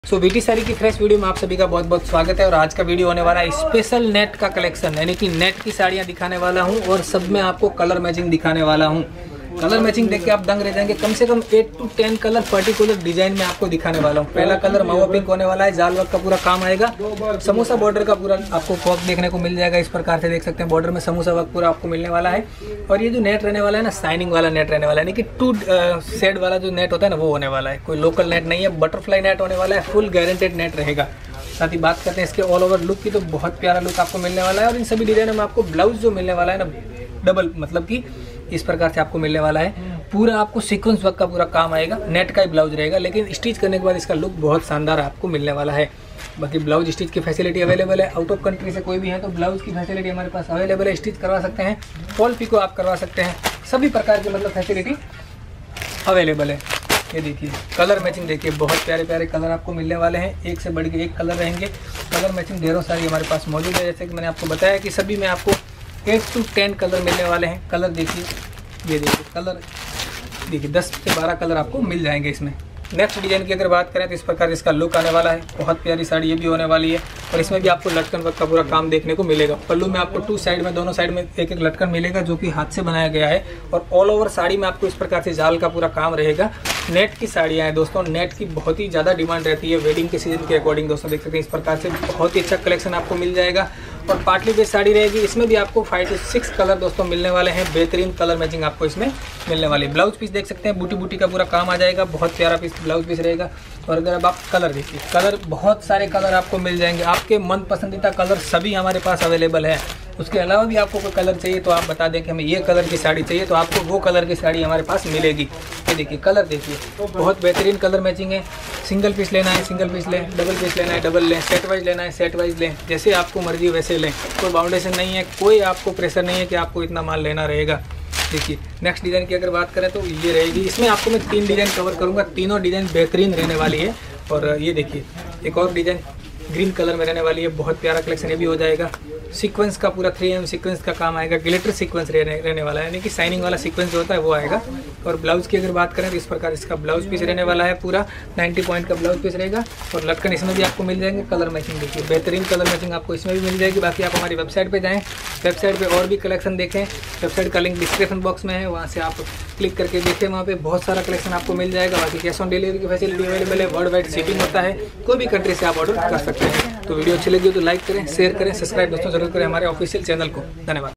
VT sari की fresh video में आप सभी का बहुत बहुत स्वागत है। और आज का वीडियो होने वाला है स्पेशल नेट का कलेक्शन, यानी कि नेट की साड़ियां दिखाने वाला हूं और सब में आपको कलर मैचिंग दिखाने वाला हूं। कलर मैचिंग देख के आप दंग रह जाएंगे। कम से कम 8 to 10 कलर पर्टिकुलर डिजाइन में आपको दिखाने वाला हूं। पहला कलर मावा पिंक होने वाला है, जाल वर्क का पूरा काम आएगा। समोसा बॉर्डर का पूरा आपको वर्क देखने को मिल जाएगा। इस प्रकार से देख सकते हैं बॉर्डर में समोसा वर्क पूरा आपको मिलने वाला है। और ये जो नेट रहने वाला है ना, शाइनिंग वाला नेट रहने वाला है, यानी कि 2 शेड वाला जो नेट होता है ना, वो होने वाला है। कोई लोकल नेट नहीं है, बटरफ्लाई नेट होने वाला है। फुल गारंटेड नेट रहेगा। साथ ही बात करते हैं इसके ऑल ओवर लुक की, तो बहुत प्यारा लुक आपको मिलने वाला है। और इन सभी डिजाइनों में आपको ब्लाउज जो मिलने वाला है ना, डबल मतलब कि इस प्रकार से आपको मिलने वाला है। पूरा आपको सीक्वेंस वर्क का पूरा काम आएगा। नेट का ही ब्लाउज रहेगा, लेकिन स्टिच करने के बाद इसका लुक बहुत शानदार आपको मिलने वाला है। बाकी ब्लाउज स्टिच की फैसिलिटी अवेलेबल है। आउट ऑफ कंट्री से कोई भी है तो ब्लाउज की फैसिलिटी हमारे पास अवेलेबल है। स्टिच करवा सकते हैं, फॉल पिको आप करवा सकते हैं, सभी प्रकार की मतलब फैसिलिटी अवेलेबल है। ये देखिए कलर मैचिंग, देखिए बहुत प्यारे प्यारे कलर आपको मिलने वाले हैं। एक से बढ़ के एक कलर रहेंगे। कलर मैचिंग ढेरों सारी हमारे पास मौजूद है। जैसे कि मैंने आपको बताया कि सभी में आपको 8 to 10 कलर मिलने वाले हैं। कलर देखिए, ये देखिए कलर देखिए 10 से 12 कलर आपको मिल जाएंगे इसमें। नेक्स्ट डिजाइन की अगर बात करें तो इस प्रकार इसका लुक आने वाला है। बहुत प्यारी साड़ी ये भी होने वाली है। और इसमें भी आपको लटकन वर्क का पूरा काम देखने को मिलेगा। पल्लू में आपको 2 साइड में, दोनों साइड में एक एक लटकन मिलेगा, जो कि हाथ से बनाया गया है। और ऑल ओवर साड़ी में आपको इस प्रकार से जाल का पूरा काम रहेगा। नेट की साड़ियाँ हैं दोस्तों, नेट की बहुत ही ज़्यादा डिमांड रहती है वेडिंग के सीजन के अकॉर्डिंग। दोस्तों देख सकते हैं इस प्रकार से बहुत ही अच्छा कलेक्शन आपको मिल जाएगा। और पार्टली बेस्ड साड़ी रहेगी। इसमें भी आपको 5 to 6 कलर दोस्तों मिलने वाले हैं। बेहतरीन कलर मैचिंग आपको इसमें मिलने वाली है। ब्लाउज पीस देख सकते हैं, बूटी बूटी का पूरा काम आ जाएगा। बहुत प्यारा पीस ब्लाउज पीस रहेगा। और अगर अब आप कलर देखिए, कलर बहुत सारे कलर आपको मिल जाएंगे। आपके मन पसंदीदा कलर सभी हमारे पास अवेलेबल है। उसके अलावा भी आपको कोई कलर चाहिए तो आप बता दें कि हमें ये कलर की साड़ी चाहिए, तो आपको वो कलर की साड़ी हमारे पास मिलेगी। ये देखिए कलर देखिए, बहुत बेहतरीन कलर मैचिंग है। सिंगल पीस लेना है सिंगल पीस लें, डबल पीस लेना है डबल लें, सेट वाइज लेना है सेट वाइज लें, जैसे आपको मर्जी वैसे लें। कोई बाउंडेशन नहीं है, कोई आपको प्रेशर नहीं है कि आपको इतना माल लेना रहेगा। देखिए नेक्स्ट डिज़ाइन की अगर बात करें तो ये रहेगी। इसमें आपको मैं 3 डिज़ाइन कवर करूँगा। तीनों डिज़ाइन बेहतरीन रहने वाली है। और ये देखिए एक और डिज़ाइन ग्रीन कलर में रहने वाली है। बहुत प्यारा कलेक्शन ये भी हो जाएगा। सीक्वेंस का पूरा 3M सीक्वेंस का काम आएगा। ग्लिटर सीक्वेंस रहने वाला है, यानी कि शाइनिंग वाला सीक्वेंस जो होता है वो आएगा। और ब्लाउज की अगर बात करें तो इस प्रकार इसका ब्लाउज पीस रहने वाला है। पूरा 90 पॉइंट का ब्लाउज पीस रहेगा। और लटकन इसमें भी आपको मिल जाएंगे। कलर मैचिंग देखिए, बेहतरीन कलर मैचिंग आपको इसमें भी मिल जाएगी। बाकी आप हमारी वेबसाइट पर जाएँ, वेबसाइट पर और भी कलेक्शन देखें। वेबसाइट का लिंक डिस्क्रिप्शन बॉक्स में है, वहाँ से आप क्लिक करके देखें। वहाँ पे बहुत सारा कलेक्शन आपको मिल जाएगा। बाकी कैश ऑन डिलीवरी की फैसिलिटी अवेलेबल है। वर्ल्ड वाइड शिपिंग होता है, कोई भी कंट्री से आप ऑर्डर कर सकते हैं। तो वीडियो अच्छी लगी तो लाइक करें, शेयर करें, सब्सक्राइब दोस्तों जरूर करें हमारे ऑफिशियल चैनल को। धन्यवाद।